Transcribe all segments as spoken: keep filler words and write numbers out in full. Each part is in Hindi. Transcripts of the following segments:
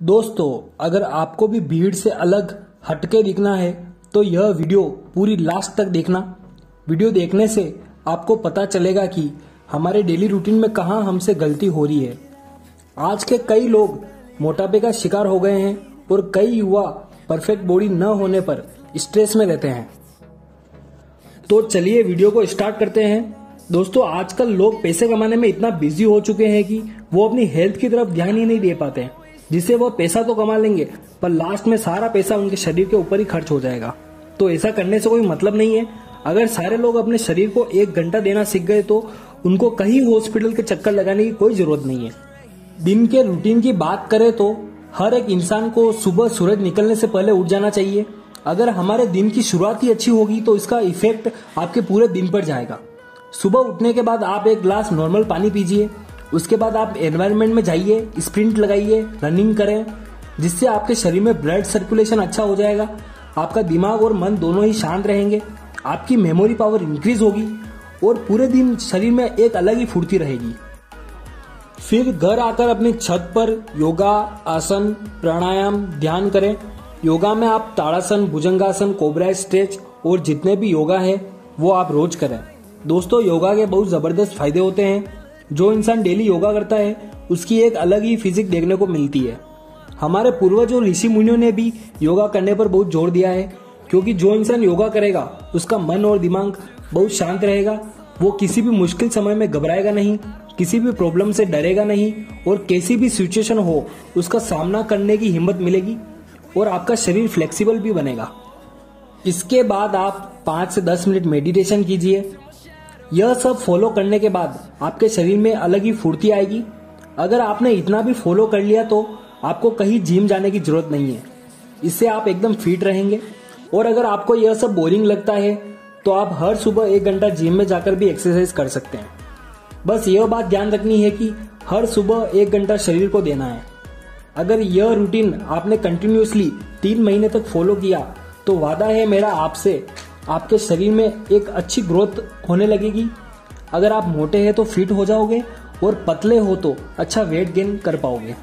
दोस्तों, अगर आपको भी भीड़ से अलग हटके दिखना है तो यह वीडियो पूरी लास्ट तक देखना। वीडियो देखने से आपको पता चलेगा कि हमारे डेली रूटीन में कहाँ हमसे गलती हो रही है। आज के कई लोग मोटापे का शिकार हो गए हैं और कई युवा परफेक्ट बॉडी न होने पर स्ट्रेस में रहते हैं। तो चलिए वीडियो को स्टार्ट करते हैं। दोस्तों, आजकल लोग पैसे कमाने में इतना बिजी हो चुके हैं कि वो अपनी हेल्थ की तरफ ध्यान ही नहीं दे पाते हैं, जिससे वो पैसा तो कमा लेंगे पर लास्ट में सारा पैसा उनके शरीर के ऊपर ही खर्च हो जाएगा। तो ऐसा करने से कोई मतलब नहीं है। अगर सारे लोग अपने शरीर को एक घंटा देना सीख गए तो उनको कहीं हॉस्पिटल के चक्कर लगाने की कोई जरूरत नहीं है। दिन के रूटीन की बात करें तो हर एक इंसान को सुबह सूरज निकलने से पहले उठ जाना चाहिए। अगर हमारे दिन की शुरुआत ही अच्छी होगी तो इसका इफेक्ट आपके पूरे दिन पर जाएगा। सुबह उठने के बाद आप एक ग्लास नॉर्मल पानी पीजिए। उसके बाद आप एनवायरनमेंट में जाइए, स्प्रिंट लगाइए, रनिंग करें, जिससे आपके शरीर में ब्लड सर्कुलेशन अच्छा हो जाएगा। आपका दिमाग और मन दोनों ही शांत रहेंगे, आपकी मेमोरी पावर इंक्रीज होगी और पूरे दिन शरीर में एक अलग ही फुर्ती रहेगी। फिर घर आकर अपनी छत पर योगा, आसन, प्राणायाम, ध्यान करें। योगा में आप ताड़ासन, भुजंगासन, कोबरा स्ट्रेच और जितने भी योगा है वो आप रोज करें। दोस्तों, योगा के बहुत जबरदस्त फायदे होते हैं। जो इंसान डेली योगा करता है उसकी एक अलग ही फिजिक देखने को मिलती है। हमारे पूर्वज और ऋषि मुनियों ने भी योगा करने पर बहुत जोर दिया है, क्योंकि जो इंसान योगा करेगा उसका मन और दिमाग बहुत शांत रहेगा। वो किसी भी मुश्किल समय में घबराएगा नहीं, किसी भी प्रॉब्लम से डरेगा नहीं और कैसी भी सिचुएशन हो उसका सामना करने की हिम्मत मिलेगी और आपका शरीर फ्लेक्सिबल भी बनेगा। इसके बाद आप पाँच से दस मिनट मेडिटेशन कीजिए। यह सब फॉलो करने के बाद आपके शरीर में अलग ही फुर्ती आएगी। अगर आपने इतना भी फॉलो कर लिया तो आपको कहीं जिम जाने की जरूरत नहीं है। इससे आप एकदम फिट रहेंगे। और अगर आपको यह सब बोरिंग लगता है तो आप हर सुबह एक घंटा जिम में जाकर भी एक्सरसाइज कर सकते हैं। बस यह बात ध्यान रखनी है कि हर सुबह एक घंटा शरीर को देना है। अगर यह रूटीन आपने कंटिन्यूसली तीन महीने तक फॉलो किया तो वादा है मेरा आपसे, आपके शरीर में एक अच्छी ग्रोथ होने लगेगी। अगर आप मोटे हैं तो फिट हो जाओगे और पतले हो तो अच्छा वेट गेन कर पाओगे।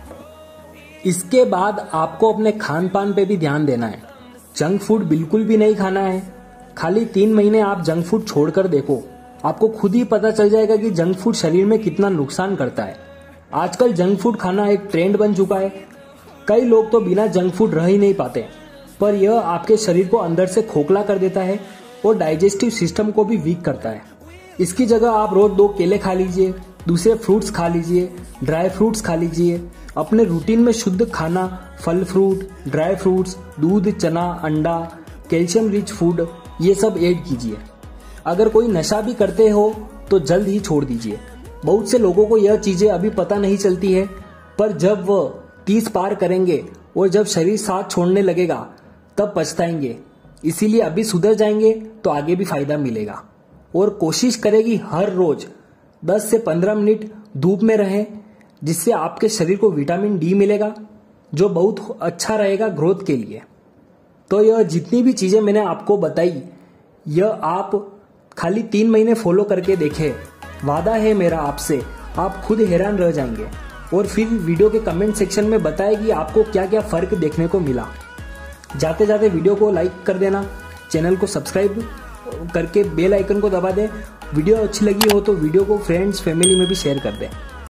इसके बाद आपको अपने खान पान पे भी ध्यान देना है। जंक फूड बिल्कुल भी नहीं खाना है। खाली तीन महीने आप जंक फूड छोड़कर देखो, आपको खुद ही पता चल जाएगा कि जंक फूड शरीर में कितना नुकसान करता है। आजकल जंक फूड खाना एक ट्रेंड बन चुका है। कई लोग तो बिना जंक फूड रह ही नहीं पाते, पर यह आपके शरीर को अंदर से खोखला कर देता है और डाइजेस्टिव सिस्टम को भी वीक करता है। इसकी जगह आप रोज दो केले खा लीजिए, दूसरे फ्रूट्स खा लीजिए, ड्राई फ्रूट्स खा लीजिए। अपने रूटीन में शुद्ध खाना, फल फ्रूट, ड्राई फ्रूट्स, दूध, चना, अंडा, कैल्शियम रिच फूड, ये सब ऐड कीजिए। अगर कोई नशा भी करते हो तो जल्द ही छोड़ दीजिए। बहुत से लोगों को यह चीजें अभी पता नहीं चलती है, पर जब वह तीस पार करेंगे और जब शरीर साथ छोड़ने लगेगा तब पछताएंगे। इसीलिए अभी सुधर जाएंगे तो आगे भी फायदा मिलेगा। और कोशिश करेगी हर रोज दस से पंद्रह मिनट धूप में रहें, जिससे आपके शरीर को विटामिन डी मिलेगा, जो बहुत अच्छा रहेगा ग्रोथ के लिए। तो यह जितनी भी चीजें मैंने आपको बताई, यह आप खाली तीन महीने फॉलो करके देखें। वादा है मेरा आपसे, आप खुद हैरान रह जाएंगे। और फिर वीडियो के कमेंट सेक्शन में बताएं कि आपको क्या क्या फर्क देखने को मिला। जाते जाते वीडियो को लाइक कर देना, चैनल को सब्सक्राइब करके बेल आइकन को दबा दें। वीडियो अच्छी लगी हो तो वीडियो को फ्रेंड्स फैमिली में भी शेयर कर दें।